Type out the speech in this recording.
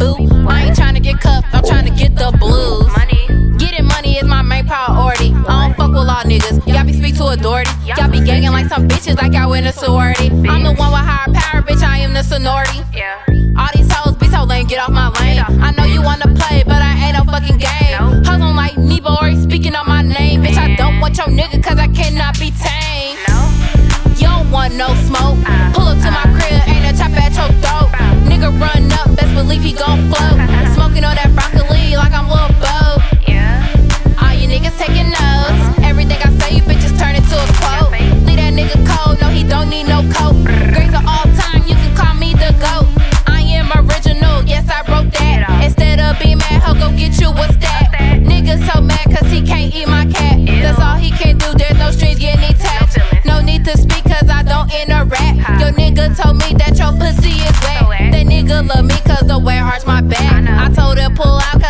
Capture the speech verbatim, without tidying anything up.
boo. I ain't tryna get cuffed, I'm tryna get the blues. Getting money is my main priority. I don't fuck with all niggas, y'all be speak to authority. Y'all be gagging like some bitches like y'all in a sorority. I'm the one with higher power, bitch, I am the sonority. All these hoes be so lame, get off my lane. I know you wanna play, but I ain't no fucking game. Hoes don't like me, but already speaking on my name. Bitch, I don't want your nigga, cause I cannot be tamed. You don't want no smoke. Pull up to my crib, ain't a chop at your throat. Nigga run up, best believe he gon' float. Smoking on that broccoli like I'm Lil' Bo. All you niggas taking notes. Everything I say, you bitches turn into a quote. Leave that nigga cold, no he don't need no coat. Grades of all time, you can call me the GOAT. I am original, yes I wrote that. Instead of being mad, ho go get you a stat. Nigga so mad cause he can't eat my cat. That's all he can do, there's no strings getting attached. No need to speak cause I don't interact. Your nigga told me that your pussy is wet. That nigga love me cause the way it hurts my back. I told him pull out